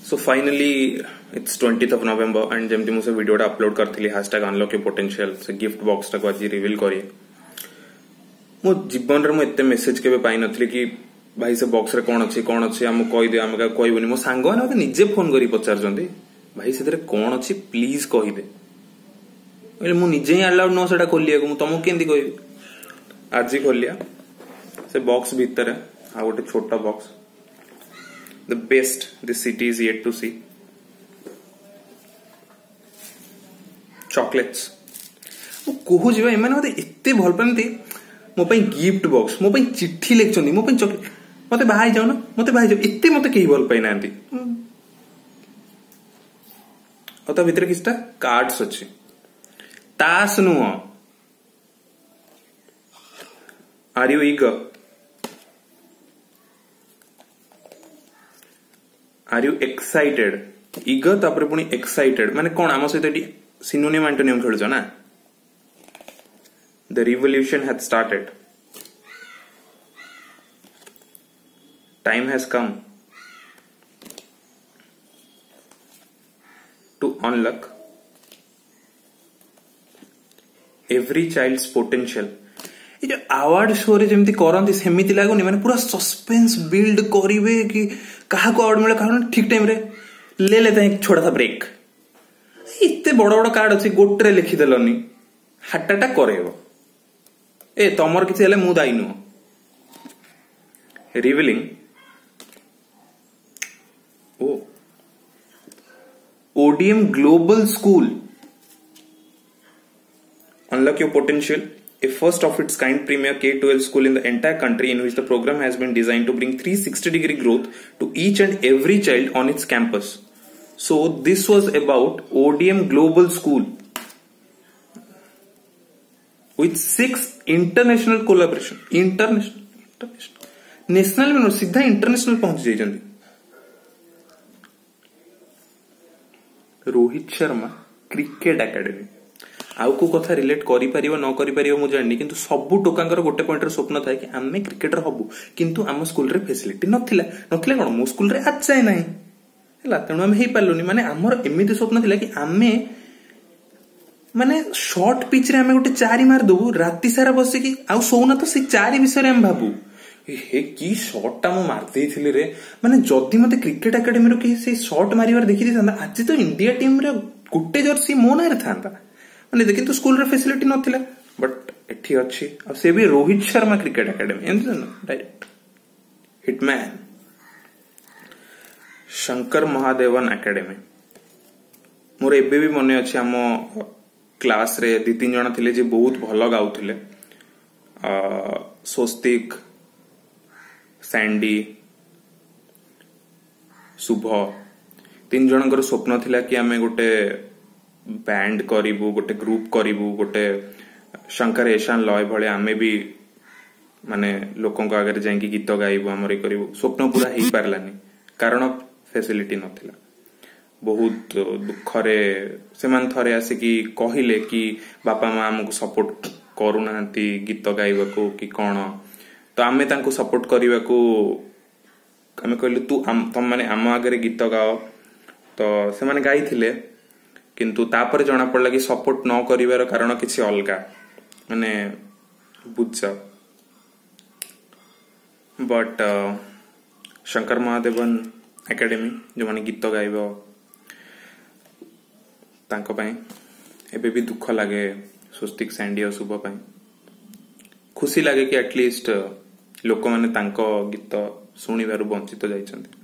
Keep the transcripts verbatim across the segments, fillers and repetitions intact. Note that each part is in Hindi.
So finally it's twentieth of November and जमती मुझे वीडियो टा अपलोड करती हैशटैग अनलॉक योर पोटेंशियल से गिफ्ट बॉक्स टाक आज रिवील करी मो जीवन रे मो एते मेसेज केबे पाई नथली कि भाई से बॉक्स रे कोन अछि कोन अछि हम कहि दे हम कहबोनी मो सांग माने मते निजे फोन करी पचार जंदी भाई से कोन अछि प्लीज कहि दे बोले मु निजे ही अलाउड नो सेटा खोलिया को मु तुमको केंदी कहबी आज ही खोलिया से बॉक्स भीतर है आ गोटे छोटा box the best this city is yet to see chocolates मु कहू जीवा एमाने मते एते भल पांती मो पई गिफ्ट बॉक्स मो पई चिट्ठी लेखचंदी मो पई चॉकलेट मते बाहाई जाऊ ना मते बाहाई जाऊ एते मते केही भल पाई नांती ओता भितर किछटा कार्ड्स अछि तास नु are you eager are you excited eager तापर पुनी एक्साइटेड माने कोन आम सहित सिनोनिम एंटोनिम खेलुछ ना the revolution has started time has come to unlock every child's potential ये जो अवार्ड शो रे जेमती करंती सेमिति लागुनी माने पूरा सस्पेंस बिल्ड करिवे कि कहा को अवार्ड मिले कहा ठीक टाइम रे ले लेते हैं एक छोटा सा ब्रेक इतने बड़ बड़ कार्ड अच्छी गोटे लिखी देलनी हार्ट अटैक करेबो ए तमर किसी हेले मु दाई नु रिवीलिंग ओ ODM global school unlock your potential a first of its kind premier K twelve school in the entire country in which the program has been designed to bring three hundred sixty degree growth to each and every child on its campus. So this was about O D M Global School with six international collaboration. International, international, national में सीधा international पहुंच जाइए रोहित शर्मा क्रिकेट एकेडमी आउ को कथा रिलेट करि परियो न करि परियो मु जाननी किंतु सबु टोकांकर गोटे पॉइंट रे स्वप्न थाए कि आमे क्रिकेटर हबु किंतु आम स्कूल रे फैसिलिटी नथिला नथिला कोन मो स्कूल रे आज जाय नाही हला तणु हम हेई पालुनी माने हमर एमिति स्वप्न थिला कि आमे माने शॉर्ट पिच रे आमे गोटे चारि मार दबु राति सारा बसे कि आउ सोना तो से चारि विषय रे हम भाबु हे की शॉट टा मो मार देथिली रे माने जदी मते क्रिकेट एकेडमी रो कि से शॉट मारिवार देखि दिसंदा आज तो इंडिया टीम रे गुटे जर्सी मो ना रे थांदा माने देखि तो स्कूल रे फैसिलिटी नथिला बट एठी अछि अब से भी Rohit Sharma cricket academy and direct hitman Shankar Mahadevan academy मोर एबे भी मने अछि हम क्लास रे दि तीन जण थिले जे बहुत भलो गाउथिले अ स्वस्तिक सैंडी शुभ तीन जनकर स्वप्न थिला कि आमे गोटे बैंड करिबु गोटे ग्रुप करिबु गोटे शंकर एशान लय भले आमे भी माने लोकों को आगे जाई गीत गाइबु हमरे करिबु स्वप्न पूरा हेई पारलानी कारण फैसिलिटी नथिला बहुत दुखरे सेमान थरे आसे कि कहिले कि बापा मां हमको सपोर्ट करूनांती गीत गाइबा को कि कोन तो आमे तांको सपोर्ट करिबा को आमे कहलु तू तुम माने आम आगे गीत गाओ तो से माने गाइथिले किंतु तापर जना पड़ला कि सपोर्ट न करिवार कारण किछि अलगा माने बुझ बट शंकर महादेवन एकेडमी जो माने गीत गाइबो तांको पई एबे भी दुख लागे स्वस्तिक सैंडी और शुभ पई खुशी लागे कि एटलीस्ट लोक माने तांको गीत सुनिबारु वंचित जाइछन्ति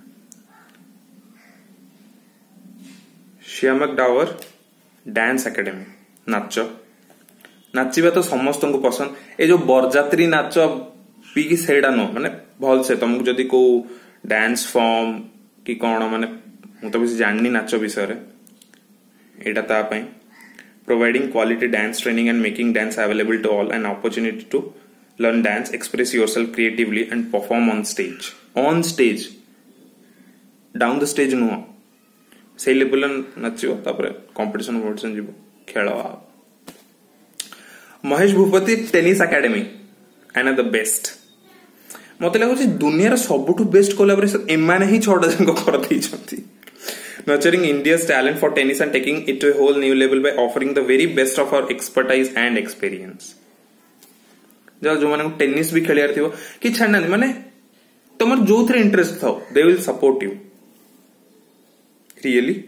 श्यामक डावर डांस एकेडमी नाच नाचिबा तो समस्त को पसंद ए जो बरजात्री नाच पी सेडा नो माने भल से तुमको जदी को डांस फॉर्म कि कोन माने मु तो बेसी जाननी नाच विषय रे एटा ता पई providing quality dance training and making dance available to all an opportunity to learn dance express yourself creatively and perform on stage on stage down the stage नो से लेवल नाचियो तापर कंपटीशन कंपटीशन जीवो खेल Mahesh Bhupathi tennis academy and the best मत लगुच दुनिया सबुठ बेस्ट कोलाबोरेशन एमाने ही छटा जन कर nurturing India's talent for tennis and taking it to a whole new level by offering the very best of our expertise and experience. जो जो माने टेनिस भी खेलियार थिबो कि छाड़ना माने तुमर जो थरे इंटरेस्ट थाओ they will support you really.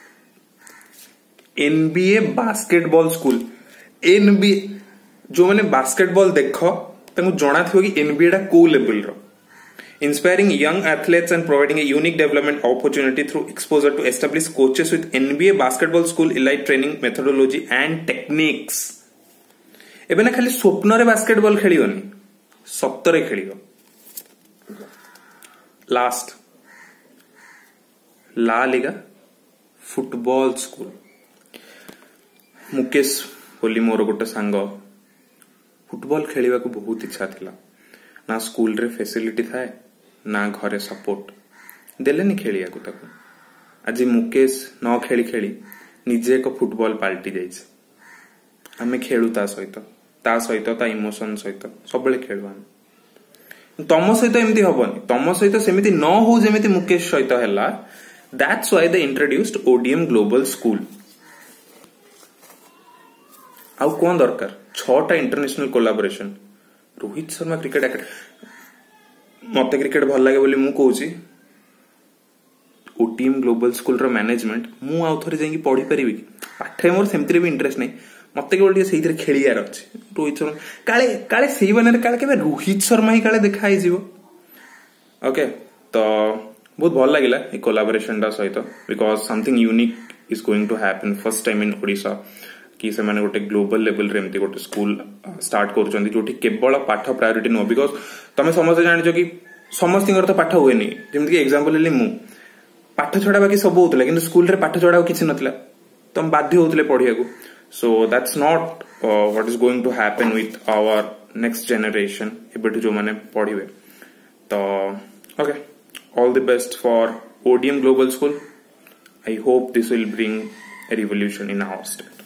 NBA basketball school NBA जो मैंने बास्केटबॉल देख जना थी कि एनबीए टा को लेवल रो. Inspiring young athletes and providing a unique development opportunity through exposure to established coaches with N B A basketball school elite training methodology and techniques. एबे ना खाली स्वप्न रे बास्केटबॉल खेलियोनी सत्तरे खेलियो. Last La Liga football school. Mukesh बोली मोर गोटे सांग फुटबॉल खेलिबा को बहुत इच्छा थिला. ना स्कूल रे फैसिलिटी थाए ना घरे सपोर्ट देलेनी खेलिया को ताको. आज मुकेश न खेली खेली निजे एक फुटबॉल पाल्टी जाइछ. आमे खेलु ता सहित ता सहित ता इमोशन सहित सबले खेलु. आमे तम सहित एमती हबनी तम सहित सेमिति न हो जेमिति मुकेश सहित हैला. That's why they introduced ODM global school. आउ कोन दरकार छटा international collaboration. Rohit Sharma cricket academy मत क्रिकेट भल लगे बोली मु कहूची ओटीएम ग्लोबल स्कूल रो मैनेजमेंट मु आउ थरे जाई पढ़ी परिबी कि पाठे मोर सेमति भी इंटरेस्ट नहीं. मते केवल टिके सेइथरे खेलियार अछि. रोहित शर्मा काले काले सेही बने काले केबे रोहित शर्मा ही काले देखा ही जीवो. ओके तो बहुत भल लागिला ए कोलाबोरेशन दा सहित because something unique is going to happen first time in Odisha कि से माने गोटे ग्लोबल लेवल रे एमती गोटे स्कूल स्टार्ट करूछंती जोठी केवल पाठ प्रायोरिटी नो. बिकॉज तमे समस्त जानिछो कि समस्तिंगर तो पाठ हुए नहीं. जेमति कि एग्जांपल लेली मु पाठ छडा बाकी सब होतला किंतु स्कूल रे पाठ छडा किछि नथिला तम बाध्य होतले पढिया को. So that's not what is going to happen with our next generation एबेटु जो माने पढिबे. तो okay all the best for ODM global school. I hope this will bring a revolution in our state.